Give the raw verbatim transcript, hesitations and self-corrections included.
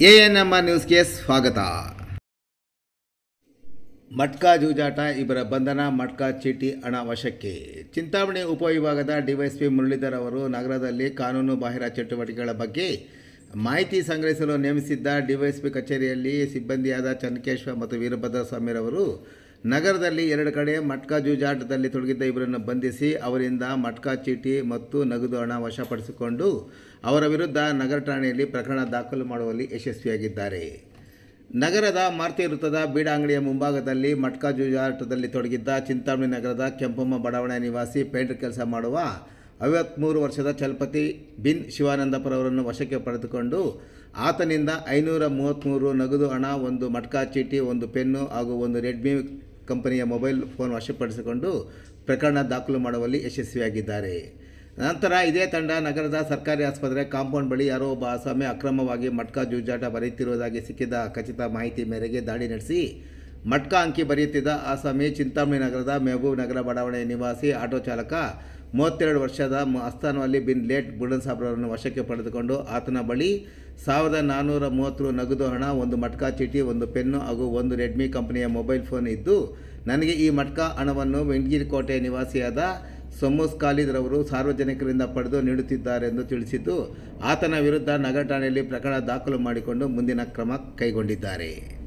ANMR ನ್ಯೂಸ್ಗೆ ಸ್ವಾಗತ. ಮಟ್ಕಾ ಜೂಜಾಟ, ಇಬ್ಬರ ಬಂಧನ, ಮಟ್ಕಾ ಚೀಟಿ, ಹಣ ವಶಕ್ಕೆ. ಚಿಂತಾಮಣಿ ಉಪವಿಭಾಗದ ಡಿವೈಎಸ್ಪಿ ಮುರಳೀಧರ್ ಅವರು ನಗರದಲ್ಲಿ ಕಾನೂನು ಬಾಹಿರ ಚಟುವಟಿಕೆಗಳ ಬಗ್ಗೆ ಮಾಹಿತಿ ಸಂಗ್ರಹಿಸಲು ನೇಮಿಸಿದ್ದ ಡಿವೈಎಸ್ಪಿ ಕಚೇರಿಯಲ್ಲಿ ಸಿಬ್ಬಂದಿಯಾದ ಚನ್ನಕೇಶ್ವರ ಮತ್ತು ವೀರಭದ್ರಸ್ವಾಮಿರವರು ನಗರದಲ್ಲಿ ಎರಡು ಕಡೆ ಮಟ್ಕಾ ಜೂಜಾಟದಲ್ಲಿ ತೊಡಗಿದ್ದ ಇಬ್ಬರನ್ನು ಬಂಧಿಸಿ ಅವರಿಂದ ಮಟ್ಕಾ ಚೀಟಿ ಮತ್ತು ನಗದು ಹಣ ವಶಪಡಿಸಿಕೊಂಡು ಅವರ ವಿರುದ್ಧ ನಗರ ಠಾಣೆಯಲ್ಲಿ ಪ್ರಕರಣ ದಾಖಲು ಮಾಡುವಲ್ಲಿ ಯಶಸ್ವಿಯಾಗಿದ್ದಾರೆ. ನಗರದ ಮಾರುತಿ ವೃತ್ತದ ಬೀಡಾ ಅಂಗಡಿಯ ಮುಂಭಾಗದಲ್ಲಿ ಮಟ್ಕಾ ಜೂಜಾಟದಲ್ಲಿ ತೊಡಗಿದ್ದ ಚಿಂತಾಮಣಿ ನಗರದ ಕೆಂಪಮ್ಮ ಬಡಾವಣೆ ನಿವಾಸಿ ಪೇಂಟರ್ ಕೆಲಸ ಮಾಡುವ ಐವತ್ತ್ಮೂರು ವರ್ಷದ ಚಲಪತಿ ಬಿನ್ ಶಿವಾನಂದಪುರವರನ್ನು ವಶಕ್ಕೆ ಪಡೆದುಕೊಂಡು ಆತನಿಂದ ಐನೂರ ಮೂವತ್ತ್ಮೂರು ನಗದು ಹಣ, ಒಂದು ಮಟ್ಕಾ ಚೀಟಿ, ಒಂದು ಪೆನ್ನು ಹಾಗೂ ಒಂದು ರೆಡ್ಮಿ ಕಂಪನಿಯ ಮೊಬೈಲ್ ಫೋನ್ ವಶಪಡಿಸಿಕೊಂಡು ಪ್ರಕರಣ ದಾಖಲು ಮಾಡುವಲ್ಲಿ ಯಶಸ್ವಿಯಾಗಿದ್ದಾರೆ. ನಂತರ ಇದೇ ತಂಡ ನಗರದ ಸರ್ಕಾರಿ ಆಸ್ಪತ್ರೆ ಕಾಂಪೌಂಡ್ ಬಳಿ ಯಾರೋ ಒಬ್ಬ ಆಸಾಮಿ ಅಕ್ರಮವಾಗಿ ಮಟ್ಕಾ ಜೂಜಾಟ ಬರೆಯುತ್ತಿರುವುದಾಗಿ ಸಿಕ್ಕಿದ ಖಚಿತ ಮಾಹಿತಿ ಮೇರೆಗೆ ದಾಳಿ ನಡೆಸಿ ಮಟ್ಕಾ ಅಂಕಿ ಬರೆಯುತ್ತಿದ್ದ ಆಸಾಮಿ ಚಿಂತಾಮಣಿ ನಗರದ ಮೆಹಬೂಬ್ ನಗರ ಬಡಾವಣೆಯ ನಿವಾಸಿ ಆಟೋ ಚಾಲಕ ಮೂವತ್ತೆರಡು ವರ್ಷದ ಅಸ್ತಾನ್ ಬಿನ್ ಲೇಟ್ ಬುಡನ್ ಸಾಬ್ರವರನ್ನು ವಶಕ್ಕೆ ಪಡೆದುಕೊಂಡು ಆತನ ಬಳಿ ಸಾವಿರದ ನಾನ್ನೂರ ಮೂವತ್ತು ನಗದು ಹಣ, ಒಂದು ಮಟ್ಕಾ ಚೀಟಿ, ಒಂದು ಪೆನ್ನು ಹಾಗೂ ಒಂದು ರೆಡ್ಮಿ ಕಂಪನಿಯ ಮೊಬೈಲ್ ಫೋನ್ ಇದ್ದು, ನನಗೆ ಈ ಮಟ್ಕಾ ಹಣವನ್ನು ವೆಂಕಟಗಿರಿಕೋಟೆ ನಿವಾಸಿಯಾದ ಸೊಮ್ಮೂಸ್ ಖಾಲಿದ್ ರವರು ಸಾರ್ವಜನಿಕರಿಂದ ಪಡೆದು ನೀಡುತ್ತಿದ್ದಾರೆ ಎಂದು ತಿಳಿಸಿದ್ದು, ಆತನ ವಿರುದ್ಧ ನಗರ ಠಾಣೆಯಲ್ಲಿ ಪ್ರಕರಣ ದಾಖಲು ಮಾಡಿಕೊಂಡು ಮುಂದಿನ ಕ್ರಮ ಕೈಗೊಂಡಿದ್ದಾರೆ.